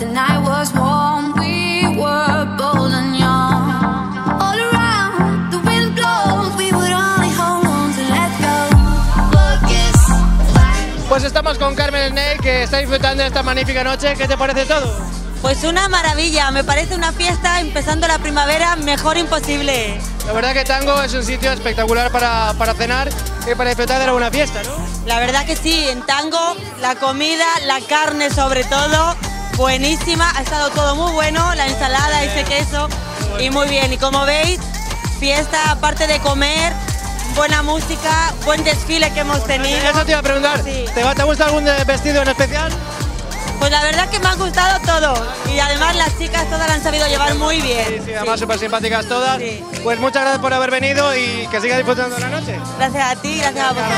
the night was warm, we were bold and young. All around, the wind blows, we would only hold on to let go. Pues estamos con Carmen Snake, que está disfrutando de esta magnífica noche. ¿Qué te parece todo? Pues una maravilla, me parece una fiesta empezando la primavera mejor imposible. La verdad que Tango es un sitio espectacular para cenar y para disfrutar de alguna fiesta, ¿no? La verdad que sí, en Tango la comida, la carne sobre todo, buenísima, ha estado todo muy bueno, la ensalada, ese queso y muy bien. Y como veis, fiesta aparte de comer, buena música, buen desfile que hemos tenido. Eso te iba a preguntar, sí. ¿Te gusta algún vestido en especial? Pues la verdad que me ha gustado todo y además las chicas todas la han sabido llevar muy bien. Sí, además súper simpáticas todas. Sí. Pues muchas gracias por haber venido y que sigas disfrutando de la noche. Gracias a ti, gracias a vosotros.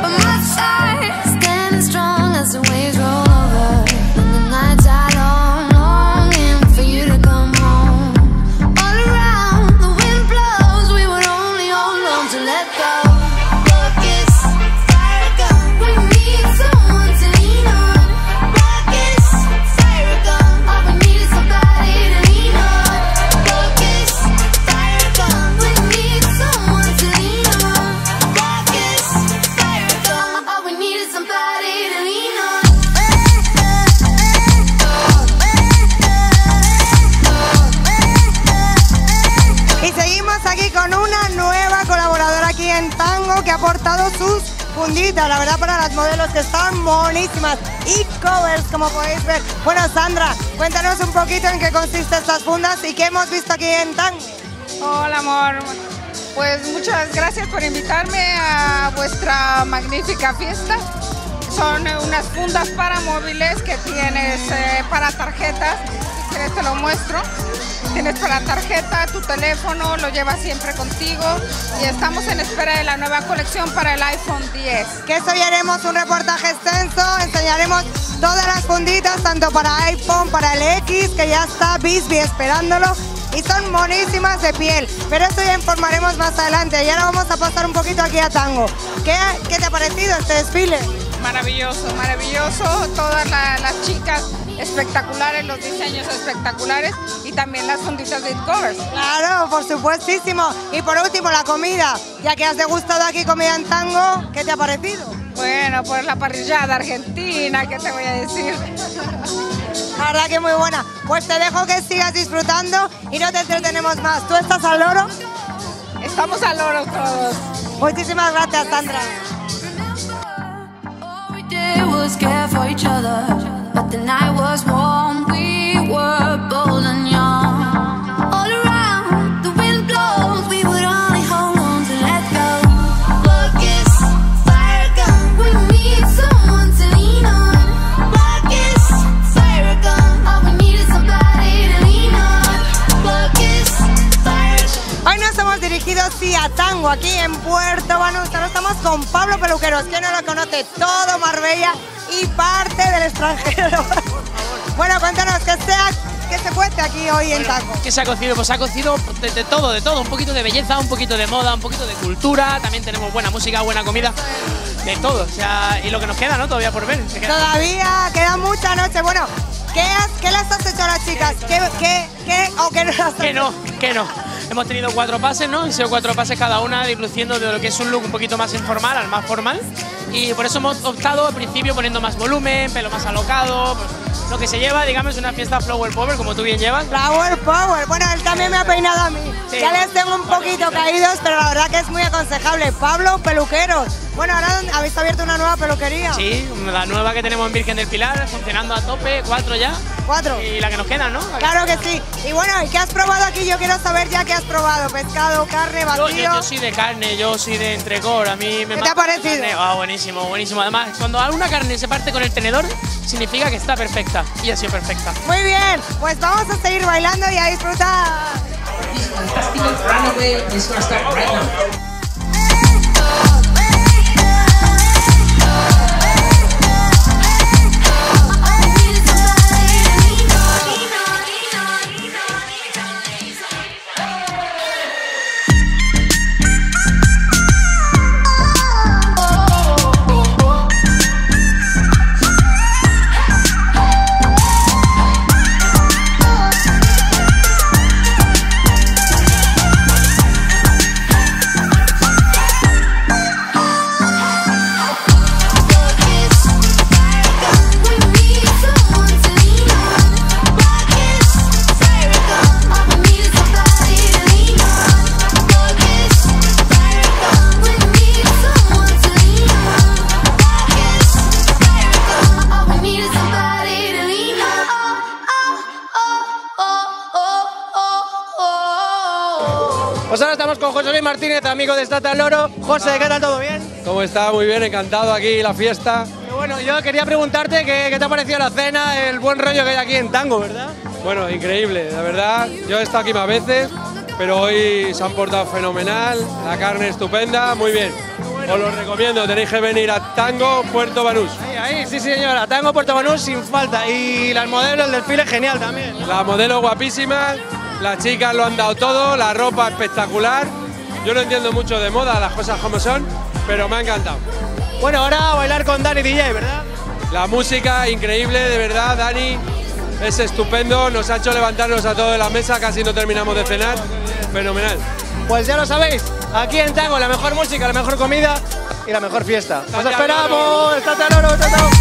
Que ha aportado sus funditas, la verdad, para las modelos que están buenísimas y covers, como podéis ver. Bueno, Sandra, cuéntanos un poquito en qué consisten estas fundas y qué hemos visto aquí en Tango. Hola, amor. Pues muchas gracias por invitarme a vuestra magnífica fiesta. Son unas fundas para móviles que tienes para tarjetas. Si quieres te lo muestro. Tienes para tarjeta, tu teléfono, lo llevas siempre contigo y estamos en espera de la nueva colección para el iPhone 10. Que hoy haremos un reportaje extenso, enseñaremos todas las funditas, tanto para iPhone, para el X, que ya está Bisbee esperándolo, y son monísimas de piel, pero eso ya informaremos más adelante. Y ahora vamos a pasar un poquito aquí a Tango. ¿Qué te ha parecido este desfile? Maravilloso, maravilloso, todas las chicas espectaculares, los diseños espectaculares y también las funditas de covers. Claro, por supuestísimo. Y por último, la comida. Ya que has degustado aquí comida en Tango, ¿qué te ha parecido? Bueno, pues la parrillada argentina, ¿qué te voy a decir? La verdad que muy buena. Pues te dejo que sigas disfrutando y no te entretenemos más. ¿Tú estás al loro? Estamos al loro todos. Muchísimas gracias, Sandra. Was care for each other, but the night was warm, we were bold and young. All around, the wind blows, we would only hold on to let go. Focus, fire gun, we need someone to lean on. Focus, fire gun, all we need is somebody to lean on. Focus, fire gun. Hoy nos hemos dirigido sí a Tango, aquí en Puerto Banús. Ahora estamos con Pablo Peluqueros, que no lo conoce todo Marbella y parte del extranjero. Bueno, cuéntanos, ¿qué se cuece aquí hoy en Tango? ¿Qué se ha cocido? Pues se ha cocido de todo, un poquito de belleza, un poquito de moda, un poquito de cultura, también tenemos buena música, buena comida, de todo, o sea, y lo que nos queda, ¿no? Todavía por ver. Todavía queda mucha noche. Bueno, ¿qué les has hecho a las chicas? ¿Qué o qué no las has hecho? Que no. Hemos tenido 4 pases, ¿no? Han sido 4 pases cada una, diluciendo de lo que es un look un poquito más informal al más formal. Y por eso hemos optado al principio poniendo más volumen, pelo más alocado, pues, lo que se lleva, digamos, una fiesta Flower Power, como tú bien llevas. Flower Power, bueno, él también me ha peinado a mí. Sí. Ya les tengo un poquito caídos, pero la verdad que es muy aconsejable. Pablo Peluqueros. Bueno, ahora habéis abierto una nueva peluquería. Sí, la nueva que tenemos en Virgen del Pilar, funcionando a tope, 4 ya. 4. Y la que nos queda, ¿no? Claro que sí. Y bueno, ¿y qué has probado aquí? Yo quiero saber ya qué has probado. Pescado, carne, batido. Yo soy de carne, yo soy de entrecor. A mí me ¿Qué te ha parecido? Buenísimo, buenísimo. Además, cuando alguna carne se parte con el tenedor, significa que está perfecta. Y ha sido perfecta. Muy bien, pues vamos a seguir bailando y a disfrutar. Pues ahora estamos con José Luis Martínez, amigo de Stata Loro. José, ¿qué tal? ¿Todo bien? ¿Cómo está? Muy bien, encantado aquí la fiesta. Y bueno, yo quería preguntarte qué te ha parecido la cena, el buen rollo que hay aquí en Tango, ¿verdad? Bueno, increíble, la verdad. Yo he estado aquí más veces, pero hoy se han portado fenomenal, la carne estupenda, muy bien. Os lo recomiendo, tenéis que venir a Tango, Puerto Banús. Ahí, sí señora, Tango, Puerto Banús sin falta. Y las modelos, el desfile genial también, ¿no? Las modelos guapísimas, las chicas lo han dado todo, la ropa espectacular. Yo no entiendo mucho de moda, las cosas como son, pero me ha encantado. Bueno, ahora a bailar con Dani DJ, ¿verdad? La música increíble, de verdad, Dani, es estupendo, nos ha hecho levantarnos a todos de la mesa, casi no terminamos de cenar, fenomenal. Pues ya lo sabéis, aquí en Tango la mejor música, la mejor comida y la mejor fiesta. ¡Os esperamos! ¡Stata Loro! ¡Chao!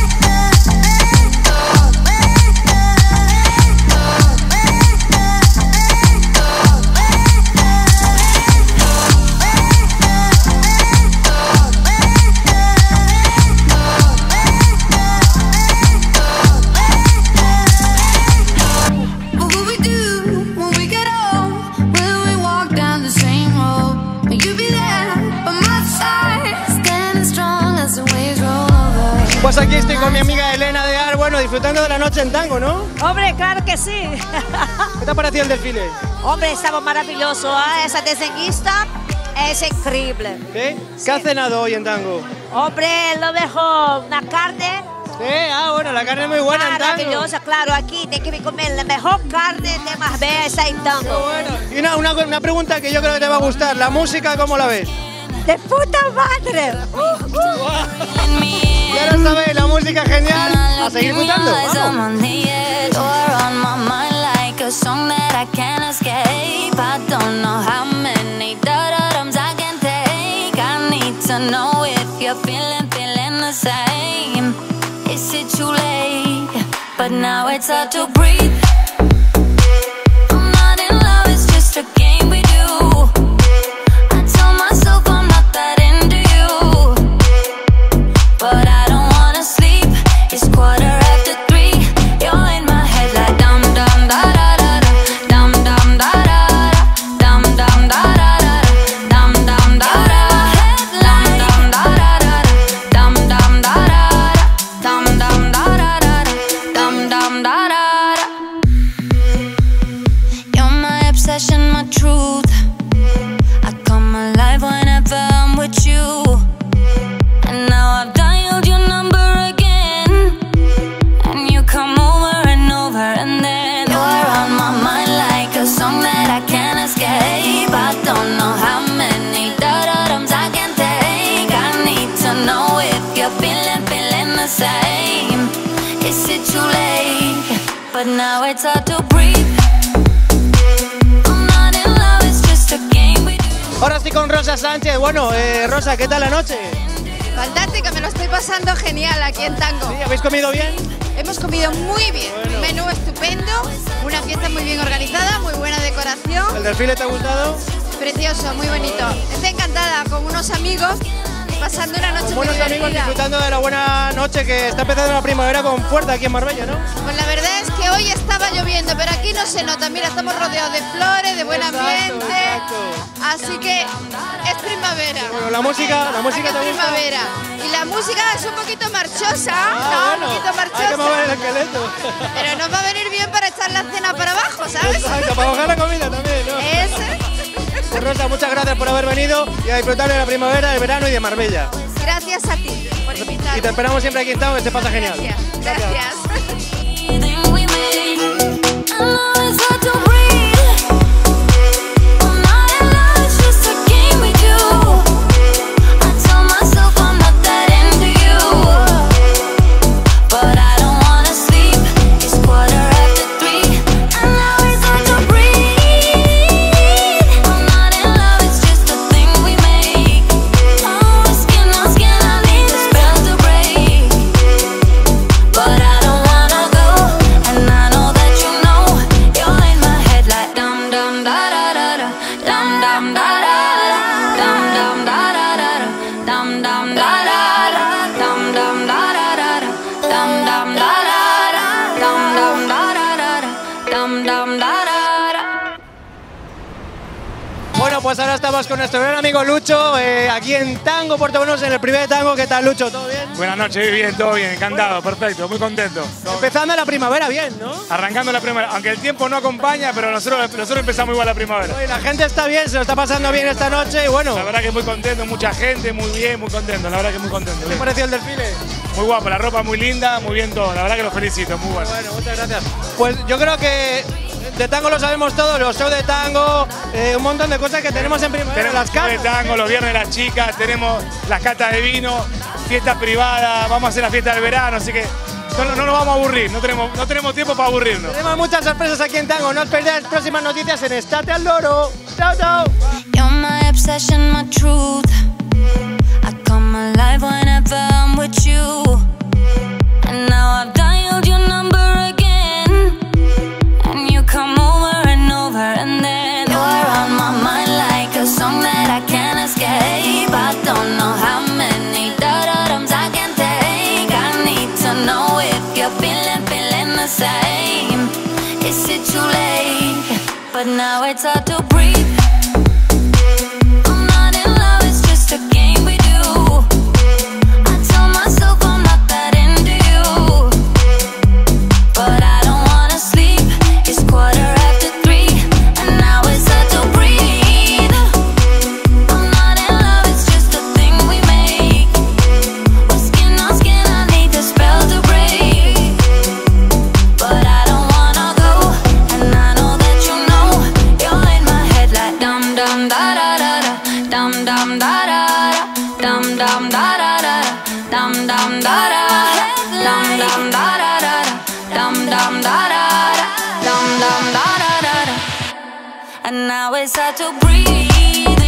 Pues aquí estoy con mi amiga Elena de Ar, bueno, disfrutando de la noche en Tango, ¿no? Hombre, claro que sí. ¿Qué te ha parecido el desfile? Hombre, estaba maravilloso, ¿eh? Esa desenguista es increíble. ¿Sí? ¿Qué has cenado hoy en Tango? Hombre, lo mejor, una carne. Sí, bueno, la carne es muy buena en Tango. Maravillosa, claro, aquí te que comer la mejor carne de Marbella en Tango. Bueno. Y una pregunta que yo creo que te va a gustar, ¿la música cómo la ves? ¡De puta madre! Ya lo sabéis, la música genial. A seguir disfrutando. Vamos. Ahora estoy con Rosa Sánchez. Bueno, Rosa, ¿qué tal la noche? Fantástica, me lo estoy pasando genial aquí en Tango. ¿Sí? ¿Habéis comido bien? Hemos comido muy bien, bueno. Menú estupendo, una fiesta muy bien organizada, muy buena decoración. ¿El desfile te ha gustado? Precioso, muy bonito. Estoy encantada con unos amigos, pasando una noche muy buenos divertida. amigos disfrutando de la buena noche que está empezando la primavera con fuerza aquí en Marbella, ¿no? Pues la verdad es que hoy estaba lloviendo, pero aquí no se nota. Mira, estamos rodeados de flores, de buen ambiente. Exacto. Así que es primavera. Bueno, la música Aquí te es gusta. primavera. Y la música es un poquito marchosa, Bueno, un poquito marchosa. hay que mover el esqueleto. Pero nos va a venir bien para echar la cena para abajo, ¿sabes? Exacto, para bajar la comida también, ¿no? Pues Rosa, muchas gracias por haber venido y a disfrutar de la primavera, del verano y de Marbella. Gracias a ti por invitarme. Y te esperamos siempre aquí en Tango, que se pasa genial. Gracias. But I don't wanna go. Bueno, pues ahora estamos con nuestro gran amigo Lucho, aquí en Tango Portovenus, en el primer tango. ¿Qué tal, Lucho? ¿Todo bien? Buenas noches, bien, todo bien, encantado, perfecto, muy contento. Empezando la primavera bien, ¿no? Arrancando la primavera, aunque el tiempo no acompaña, pero nosotros empezamos igual la primavera. Oye, la gente está bien, se lo está pasando bien esta noche y bueno. La verdad que muy contento, mucha gente, muy bien, muy contento, la verdad que muy contento. ¿Qué te pareció el desfile? Muy guapo, la ropa muy linda, muy bien todo, la verdad que los felicito, muy bueno. Bueno, muchas gracias. Pues yo creo que de tango lo sabemos todos, los shows de tango, un montón de cosas que tenemos en primavera. Tenemos las catas de tango, los viernes las chicas, tenemos las catas de vino, fiestas privadas, vamos a hacer la fiesta del verano, así que no nos vamos a aburrir, no tenemos tiempo para aburrirnos. Tenemos muchas sorpresas aquí en Tango, no os perdáis próximas noticias en Estate al Loro. ¡Chao, chao! You're my obsession, my truth. I come alive whenever I'm with you. And now I've dialed your number again. And you come over and over, and then you're on my mind like a song that I can't escape. I don't know how many da-da-dums I can take. I need to know if you're feeling the same. Is it too late? But now it's hard to breathe. I'm not in love, it's just a game we do. I tell myself I'm not that into you, but I don't wanna sleep. It's 3:15, and now it's hard to breathe. I'm not in love, it's just a thing we make. We're skin on skin, I need the spell to break, but I don't wanna go, and I know that you know. You're in my head like dum dum da da da da, dum dum da da da, dum dum da da da, dum dum da da, dum dum da da da, dum dum da da da, dum dum da da da. And now it's hard to breathe.